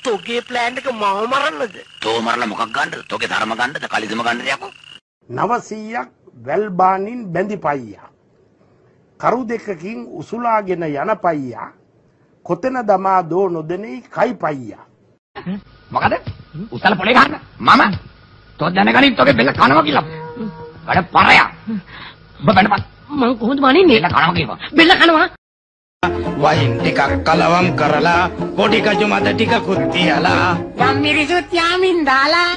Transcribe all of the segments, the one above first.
තෝගේ plan එක මම මරන්නද? තෝ මරලා මොකක් ගන්නද? තෝගේ ධර්ම ගන්නද? කලිසම ගන්නද යකෝ? 900ක් වැල්බානින් බැඳි පයියා. කරු දෙකකින් උසුලාගෙන යන පයියා. කොතන දමා දෝ නොදෙනී කයි පයියා. මොකද? උසල පොලේ ගන්න. මම තෝ දැනගනින් තෝගේ බෙල්ල කනවා කියලා. වැඩ පරයා. ඔබ බැලපන්. මං කොහොමද මනින්නේ? බෙල්ල කනවා කියපන්. බෙල්ල කනවා. වයින් ටිකක් කලවම් කරලා පොඩි කජු මත ටිකකුත් තියලා යම් මිරිසුත් යාමින් දාලා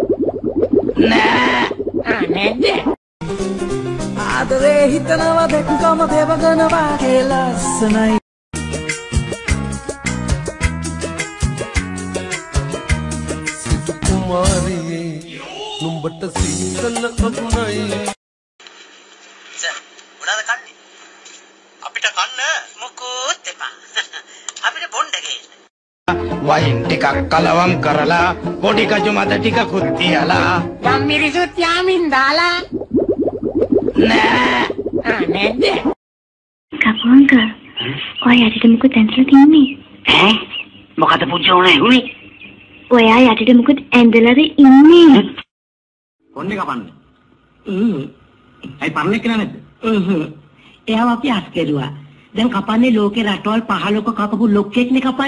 නෑ නේද? ආදරේ හිතනවා දැක්කම දෙවගනවා කියලා ලස්සනයි. සිතු කුමාරියේ නුඹට සීතල අගුණයි. මොනවද කන්නේ? අපිට කන්න මොකොත් එපා. අපිට බොණ්ඩ ගේන්න. වයින් ටිකක් කලවම් කරලා පොඩි කජු මත ටිකකුත් තියලා යම් මිරිසුත් යාමින් දාලා නෑ නේද? කපුංග ඔය යටිට මොකද ඇඳලා තින්නේ? ඈ මොකද පුජෝනේ උනේ? ඔයා යටිට මොකද ඇඳලාද ඉන්නේ? කොන්නේ කපන්නේ. ඇයි පරණ එක්කන නැද්ද? එයාව අපි අස්කරුවා. දැන් කපන්නේ ලෝකේ රටවල් 15ක කපපු ලොක්කෙක්නේ කපන්නේ.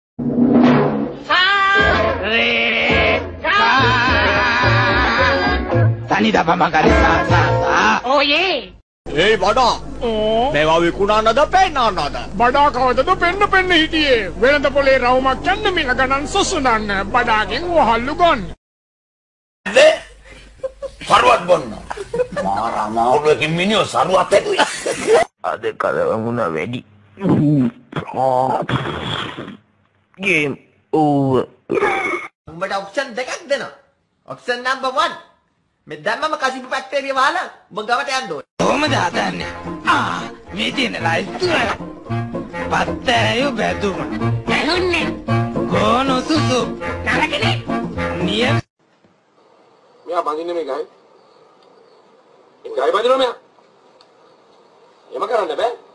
තනි දබම කරසා ඔයේ ඒයි බඩා මේවා විකුණන්නද පෙන්නන්නද? බඩා කවදද පෙන්න හිටියේ. වෙළඳ පොලේ රවුමක් යන්න මිල ගණන් සොසුනන්න. බඩාගෙන් වහල්ලු ගන්න. සරුවත් බොන්න. මාරා මාරුවකින් මිනිහෝ සරුවත් ඇදුවේ. අද කලවමුණ වැඩි ගේම් ඕවර්. උඹට ඔප්ෂන් දෙකක් දෙනවා. Option number 1. මේ දැම්මම කසිපු ෆැක්ටරිය වහලා උඹ ගමට යන්න ඕනේ. කොහමද හදන්නේ? මේ තියෙන ලයිස්තුව පත්තෑයෝ බැදුම නැහුන්නේ ගෝනු සුසු නරකනේ. නිය මෙයා බඳින්නේ මේ ගයි. ඒ ගයි බඳිනවා මෙයා. එම කරන්න බෑ.